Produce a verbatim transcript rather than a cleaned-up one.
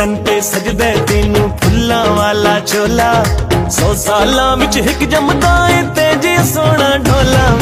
तन ते सजदे तेनू फुल्लां वाला चोला। सौ सालां विच हिक जमदा ए ते जे सोना ढोला।